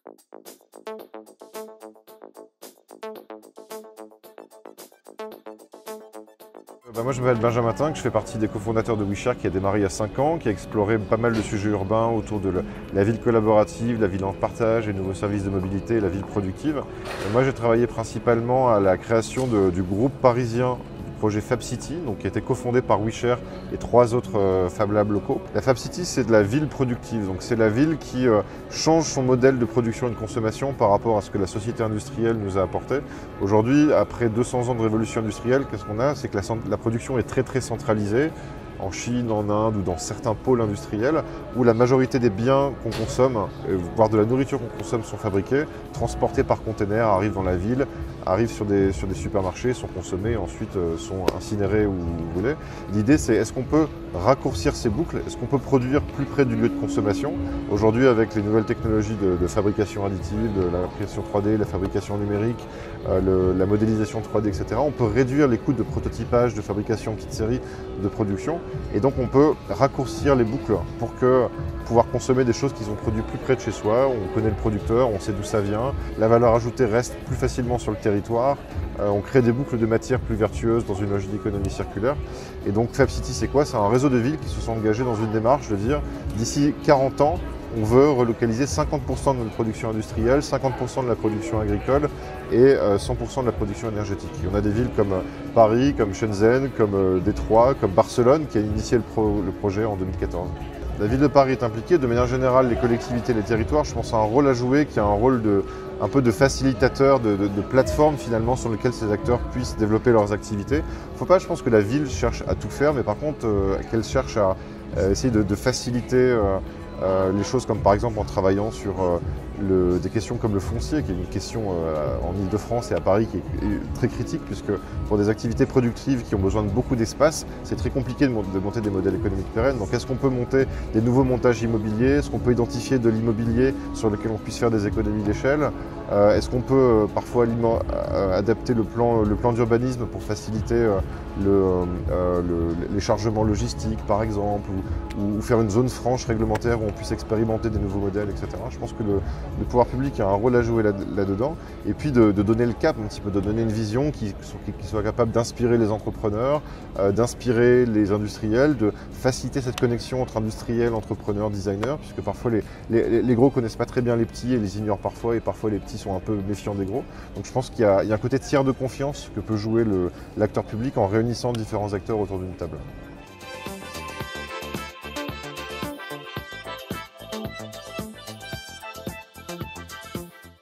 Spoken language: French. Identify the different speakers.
Speaker 1: Moi je m'appelle Benjamin Tinck, je fais partie des cofondateurs de WeShare qui a démarré il y a 5 ans, qui a exploré pas mal de sujets urbains autour de la ville collaborative, la ville en partage, les nouveaux services de mobilité et la ville productive. Et moi j'ai travaillé principalement à la création du groupe parisien du projet Fab City, donc, qui a été cofondé par WeShare et 3 autres Fab Labs locaux. La Fab City c'est de la ville productive, donc c'est la ville qui change son modèle de production et de consommation par rapport à ce que la société industrielle nous a apporté. Aujourd'hui, après 200 ans de révolution industrielle, qu'est-ce qu'on a? C'est que la production est très centralisée, en Chine, en Inde ou dans certains pôles industriels, où la majorité des biens qu'on consomme, voire de la nourriture qu'on consomme, sont fabriqués, transportés par container, arrivent dans la ville, arrivent sur des supermarchés, sont consommés et ensuite sont incinérés où vous voulez. L'idée c'est, est-ce qu'on peut raccourcir ces boucles? Est-ce qu'on peut produire plus près du lieu de consommation? Aujourd'hui, avec les nouvelles technologies de fabrication additive, de l'impression 3D, la fabrication numérique, la modélisation 3D, etc., on peut réduire les coûts de prototypage, de fabrication petite série, de production. Et donc on peut raccourcir les boucles pour pouvoir consommer des choses qui sont produites plus près de chez soi. On connaît le producteur, on sait d'où ça vient. La valeur ajoutée reste plus facilement sur le territoire. On crée des boucles de matière plus vertueuses dans une logique d'économie circulaire. Et donc Fab City, c'est quoi? C'est un réseau de villes qui se sont engagées dans une démarche de dire d'ici 40 ans, on veut relocaliser 50% de notre production industrielle, 50% de la production agricole et 100% de la production énergétique. Et on a des villes comme Paris, comme Shenzhen, comme Détroit, comme Barcelone qui a initié le projet en 2014. La ville de Paris est impliquée, de manière générale les collectivités, les territoires, je pense à un rôle à jouer qui a un rôle un peu de facilitateur, de plateforme finalement sur lequel ces acteurs puissent développer leurs activités. Il ne faut pas, je pense, que la ville cherche à tout faire, mais par contre qu'elle cherche à essayer de faciliter les choses, comme par exemple en travaillant sur des questions comme le foncier, qui est une question en Ile-de-France et à Paris qui est très critique, puisque pour des activités productives qui ont besoin de beaucoup d'espace, c'est très compliqué de monter des modèles économiques pérennes. Donc est-ce qu'on peut monter des nouveaux montages immobiliers? Est-ce qu'on peut identifier de l'immobilier sur lequel on puisse faire des économies d'échelle? Est-ce qu'on peut parfois adapter le plan d'urbanisme pour faciliter les chargements logistiques par exemple, ou faire une zone franche réglementaire où on puisse expérimenter des nouveaux modèles, etc. Je pense que le pouvoir public a un rôle à jouer là-dedans, et puis de donner le cap un petit peu, de donner une vision qui soit capable d'inspirer les entrepreneurs, d'inspirer les industriels, de faciliter cette connexion entre industriels, entrepreneurs, designers, puisque parfois les gros connaissent pas très bien les petits et les ignorent parfois, et parfois les petits sont un peu méfiants des gros. Donc je pense qu'il y a un côté tiers de confiance que peut jouer l'acteur public en réunissant différents acteurs autour d'une table.